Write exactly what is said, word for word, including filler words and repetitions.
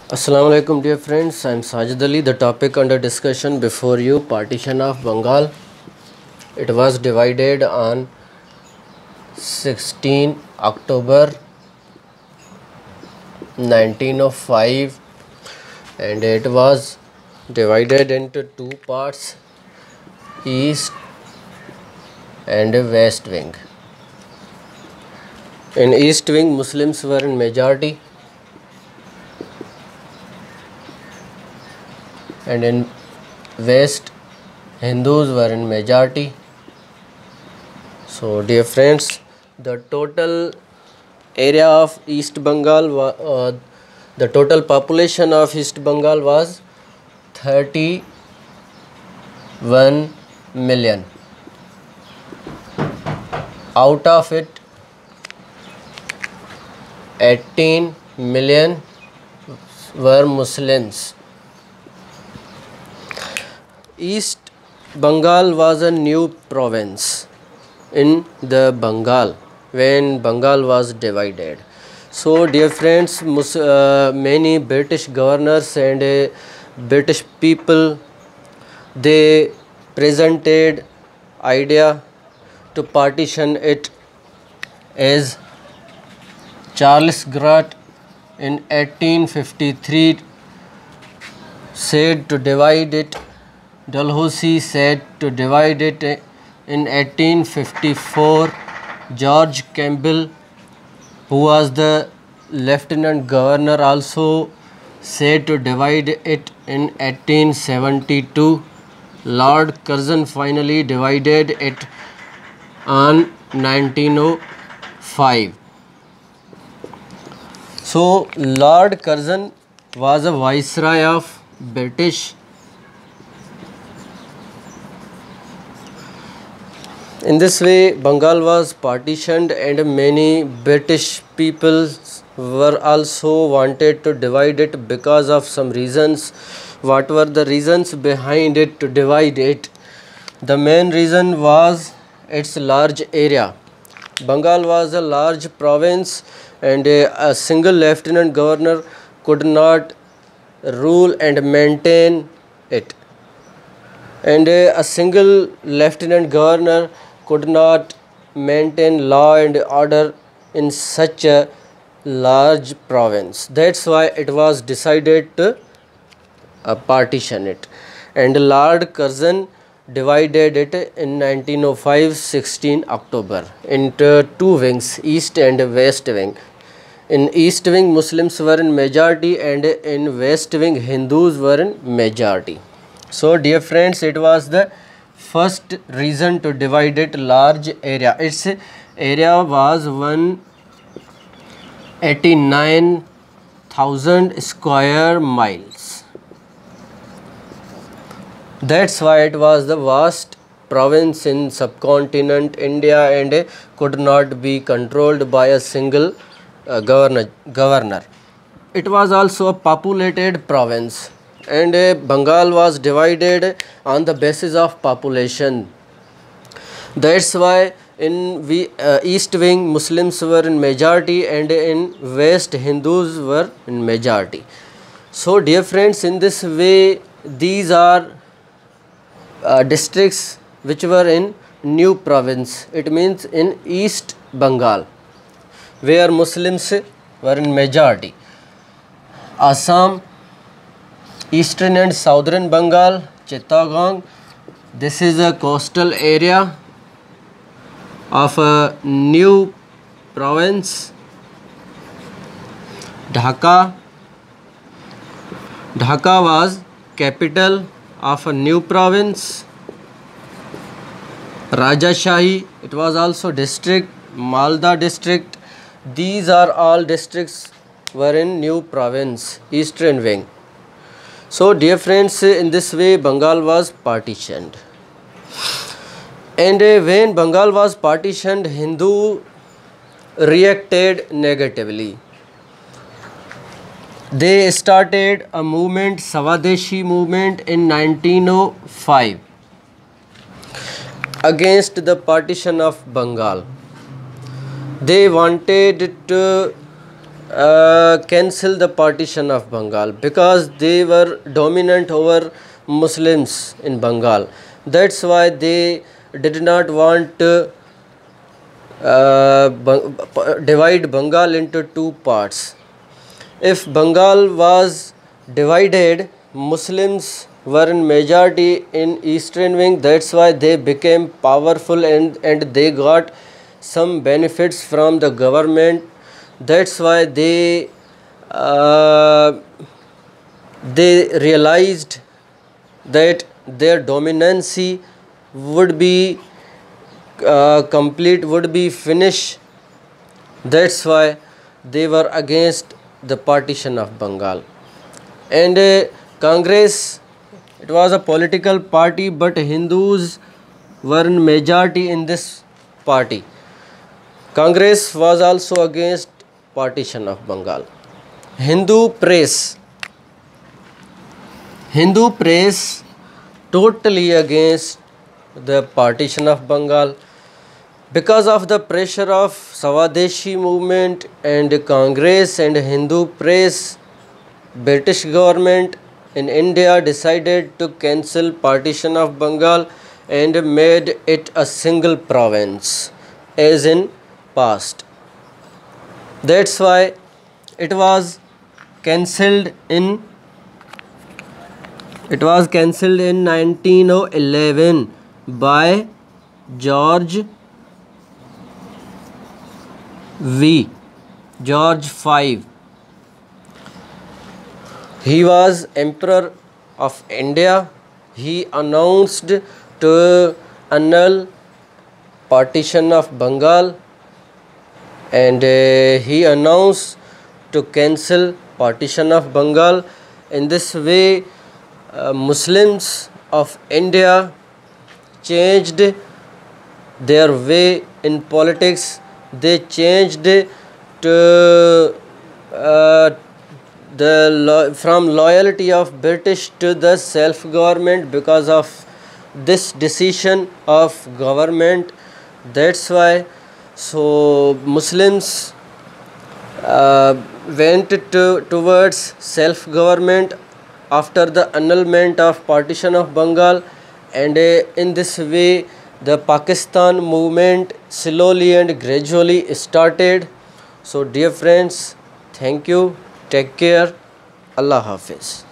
Assalamu alaikum dear friends, I am Sajid Ali. The topic under discussion before you, partition of Bengal. It was divided on sixteenth October nineteen oh five and it was divided into two parts, east and west wing. In east wing, Muslims were in majority, and in west, Hindus were in majority. So dear friends, the total area of East Bengal wa- uh, the total population of East Bengal was thirty-one million. Out of it, eighteen million were Muslims. East Bengal was a new province in the Bengal when Bengal was divided. So dear friends, Mus- uh, many British governors and uh, British people, they presented idea to partition it, as Charles Grant in eighteen fifty-three said to divide it. Dalhousie said to divide it in eighteen fifty-four. George Campbell, who was the lieutenant governor, also said to divide it in eighteen seventy-two. Lord Curzon finally divided it on nineteen oh five. So Lord Curzon was a viceroy of British. In this way, Bengal was partitioned, and many British people were also wanted to divide it because of some reasons. What were the reasons behind it to divide it? The main reason was its large area. Bengal was a large province, and a, a single lieutenant governor could not rule and maintain it. And a, a single lieutenant governor could not maintain law and order in such a large province. That's why it was decided to uh, partition it. And Lord Curzon divided it in nineteen oh five, sixteenth October, into two wings, east and west wing. In east wing, Muslims were in majority, and in west wing, Hindus were in majority. So dear friends, it was the first reason to divide it large area. Its area was one hundred eighty-nine thousand square miles. That's why it was the vast province in subcontinent India, and could not be controlled by a single uh, governor, governor. It was also a populated province, and uh, Bengal was divided on the basis of population. That's why in we, uh, east wing, Muslims were in majority, and in west, Hindus were in majority. So dear friends, in this way, these are uh, districts which were in new province. It means in East Bengal, where Muslims were in majority. Assam, eastern and southern Bengal, Chittagong. This is a coastal area of a new province. Dhaka. Dhaka was capital of a new province. Rajashahi, it was also district. Malda district. These are all districts were in new province, eastern wing. So dear friends, in this way Bengal was partitioned. And uh, when Bengal was partitioned, Hindu reacted negatively. They started a movement, Swadeshi movement, in nineteen oh five against the partition of Bengal. They wanted to uh, cancel the partition of Bengal because they were dominant over Muslims in Bengal. That's why they did not want to uh, divide Bengal into two parts. If Bengal was divided, Muslims were in majority in eastern wing. That's why they became powerful and, and they got some benefits from the government. That's why they uh, they realized that their dominancy would be uh, complete, would be finished. That's why they were against the partition of Bengal. And uh, Congress, it was a political party, but Hindus were in majority in this party. Congress was also against partition of Bengal. Hindu press, Hindu press totally against the partition of Bengal. Because of the pressure of Swadeshi movement and Congress and Hindu press, British government in India decided to cancel partition of Bengal and made it a single province as in past. That's why it was cancelled in it was cancelled in nineteen eleven by George V. George the Fifth. He was Emperor of India. He announced to annul partition of Bengal and uh, he announced to cancel partition of Bengal. In this way, uh, Muslims of India changed their way in politics. They changed to uh, the lo from loyalty of British to the self-government because of this decision of government. That's why so Muslims uh, went to towards self-government after the annulment of partition of Bengal, and uh, in this way the Pakistan movement slowly and gradually started. So dear friends, thank you, take care, Allah Hafiz.